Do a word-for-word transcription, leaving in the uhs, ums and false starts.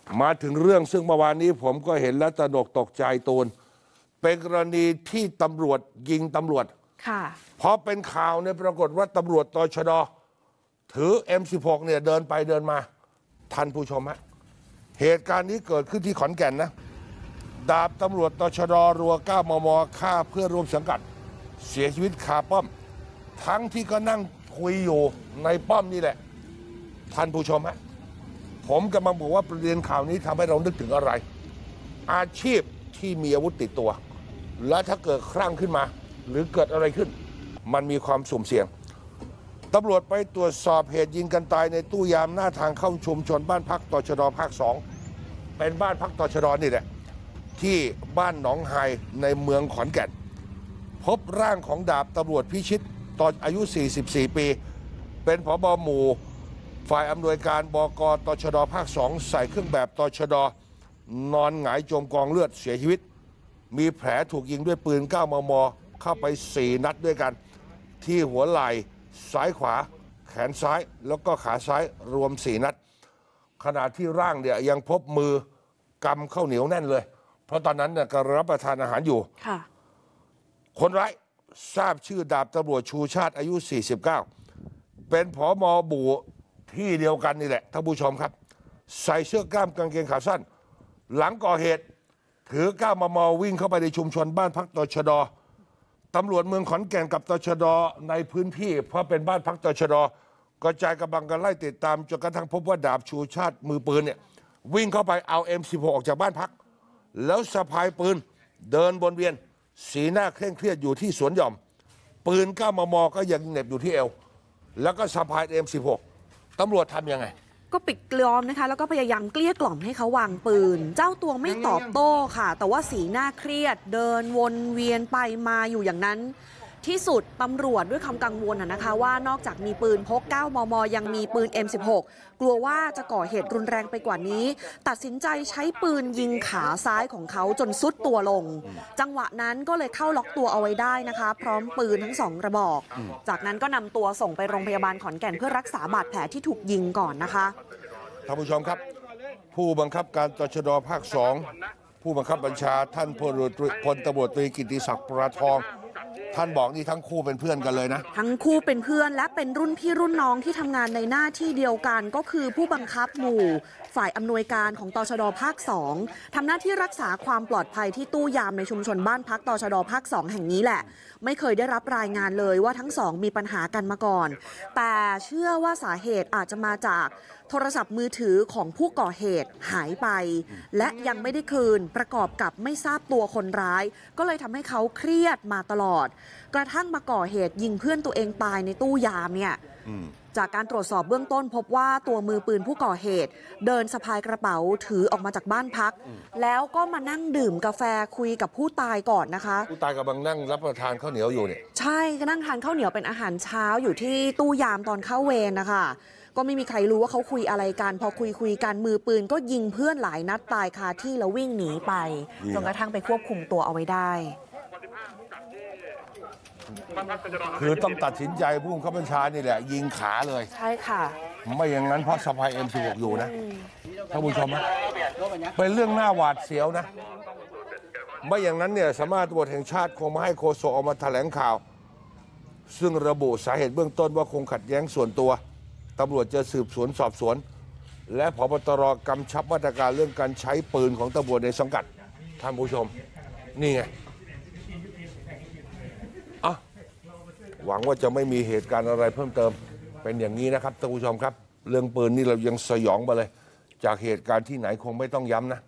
มาถึงเรื่องซึ่งเมื่อวานนี้ผมก็เห็นและตระหนกตกใจตูนเป็นกรณีที่ตำรวจยิงตำรวจค่ะพอเป็นข่าวเนี่ยปรากฏว่าตำรวจตชด.ถือ เอ็ม สิบหก เนี่ยเดินไปเดินมาท่านผู้ชมฮะเหตุการณ์นี้เกิดขึ้นที่ขอนแก่นนะดาบตำรวจตชด.รัวเก้ามม.ฆ่าเพื่อนร่วมสังกัดเสียชีวิตคาป้อมทั้งที่ก็นั่งคุยอยู่ในป้อมนี่แหละท่านผู้ชมฮะผมกำลังบอกว่าประเด็นข่าวนี้ทำให้เรานึกถึงอะไรอาชีพที่มีอาวุธติดตัวและถ้าเกิดคลั่งขึ้นมาหรือเกิดอะไรขึ้นมันมีความสุ่มเสี่ยงตำรวจไปตรวจสอบเหตุยิงกันตายในตู้ยามหน้าทางเข้าชุมชนบ้านพักตชด.ภาคสองเป็นบ้านพักตชด.นี่แหละที่บ้านหนองไฮในเมืองขอนแก่นพบร่างของดาบตำรวจพิชิตตอนอายุสี่สิบสี่ปีเป็นผบ.หมู่ฝ่ายอำนวยการบก.ตชด.ภาคสองใส่เครื่องแบบตชด.นอนหงายจมกองเลือดเสียชีวิตมีแผลถูกยิงด้วยปืนเก้ามม.เข้าไปสี่นัดด้วยกันที่หัวไหล่ซ้ายขวาแขนซ้ายแล้วก็ขาซ้ายรวมสี่นัดขณะที่ร่างเนี่ยยังพบมือกำข้าวเหนียวแน่นเลยเพราะตอนนั้นเนี่ยกำลังรับประทานอาหารอยู่คนร้ายทราบชื่อดาบตำรวจชูชาติอายุสี่สิบเก้าเป็นผม.บูที่เดียวกันนี่แหละท่านผู้ชมครับใส่เสื้อกล้ามกางเกงขาสั้นหลังก่อเหตุถือก้ามม.วิ่งเข้าไปในชุมชนบ้านพักตชด.ตำรวจเมืองขอนแก่นกับตชด.ในพื้นที่เพราะเป็นบ้านพักตชด.กระจายกำลังกันไล่ติดตามจนกระทั่งพบว่าดาบชูชาติมือปืนเนี่ยวิ่งเข้าไปเอา เอ็ม สิบหก ออกจากบ้านพักแล้วสะพายปืนเดินวนเวียนสีหน้าเคร่งเครียดอยู่ที่สวนหย่อมปืนเก้ามม.ก็ยังเหน็บอยู่ที่เอวแล้วก็สะพาย เอ็ม สิบหก ตำรวจทำยังไงก็ปิดกล้อมนะคะแล้วก็พยายามเกลี้ยกล่อมให้เขาวางปืนเจ้าตัวไม่ตอบโต้ค่ะแต่ว่าสีหน้าเครียดเดินวนเวียนไปมาอยู่อย่างนั้นที่สุดตำรวจด้วยความกังวลนะคะว่านอกจากมีปืนพกเก้ามม.ยังมีปืน เอ็ม สิบหก กลัวว่าจะก่อเหตุรุนแรงไปกว่านี้ตัดสินใจใช้ปืนยิงขาซ้ายของเขาจนซุดตัวลงจังหวะนั้นก็เลยเข้าล็อกตัวเอาไว้ได้นะคะพร้อมปืนทั้งสองกระบอกจากนั้นก็นำตัวส่งไปโรงพยาบาลขอนแก่นเพื่อรักษาบาดแผลที่ถูกยิงก่อนนะคะท่านผู้ชมครับผู้บังคับการตชด.ภาคสองผู้บังคับบัญชาท่านพลพลตำรวจตรีกิติศักดิ์ปราทองท่านบอกนี่ทั้งคู่เป็นเพื่อนกันเลยนะทั้งคู่เป็นเพื่อนและเป็นรุ่นพี่รุ่นน้องที่ทำงานในหน้าที่เดียวกันก็คือผู้บังคับหมู่ฝ่ายอำนวยการของตชด.ภาคสองทำหน้าที่รักษาความปลอดภัยที่ตู้ยามในชุมชนบ้านพักตชด.ภาคสองแห่งนี้แหละไม่เคยได้รับรายงานเลยว่าทั้งสองมีปัญหากันมาก่อนแต่เชื่อว่าสาเหตุอาจจะมาจากโทรศัพท์มือถือของผู้ก่อเหตุหายไปและยังไม่ได้คืนประกอบกับไม่ทราบตัวคนร้ายก็เลยทำให้เขาเครียดมาตลอดกระทั่งมาก่อเหตุยิงเพื่อนตัวเองตายในตู้ยามเนี่ยจากการตรวจสอบเบื้องต้นพบว่าตัวมือปืนผู้ก่อเหตุเดินสะพายกระเป๋าถือออกมาจากบ้านพักแล้วก็มานั่งดื่มกาแฟคุยกับผู้ตายก่อนนะคะผู้ตายกำลังนั่งรับประทานข้าวเหนียวอยู่เนี่ยใช่ก็นั่งทานข้าวเหนียวเป็นอาหารเช้าอยู่ที่ตู้ยามตอนเข้าเวรนะคะก็ไม่มีใครรู้ว่าเขาคุยอะไรกันพอคุยคุยกันมือปืนก็ยิงเพื่อนหลายนัดตายคาที่แล้ววิ่งหนีไปจนกระทั่งไปควบคุมตัวเอาไว้ได้คือต้องตัดสินใจผู้บังคับบัญชานี่แหละยิงขาเลยใช่ค่ะไม่อย่างนั้นเพราะสะพาย เอ็ม สิบหก อยู่นะท่านผู้ชมนะเป็นเรื่องหน้าหวาดเสียวนะไม่อย่างนั้นเนี่ยสำนักตำรวจแห่งชาติคงมาให้โฆษกออกมาแถลงข่าวซึ่งระบุสาเหตุเบื้องต้นว่าคงขัดแย้งส่วนตัวตำรวจจะสืบสวนสอบสวนและผบ.ตร.กำชับมาตรการเรื่องการใช้ปืนของตำรวจในสังกัดท่านผู้ชมนี่ไงอ่ะหวังว่าจะไม่มีเหตุการณ์อะไรเพิ่มเติมเป็นอย่างนี้นะครับท่านผู้ชมครับเรื่องปืนนี่เรายังสยองไปเลยจากเหตุการณ์ที่ไหนคงไม่ต้องย้ำนะ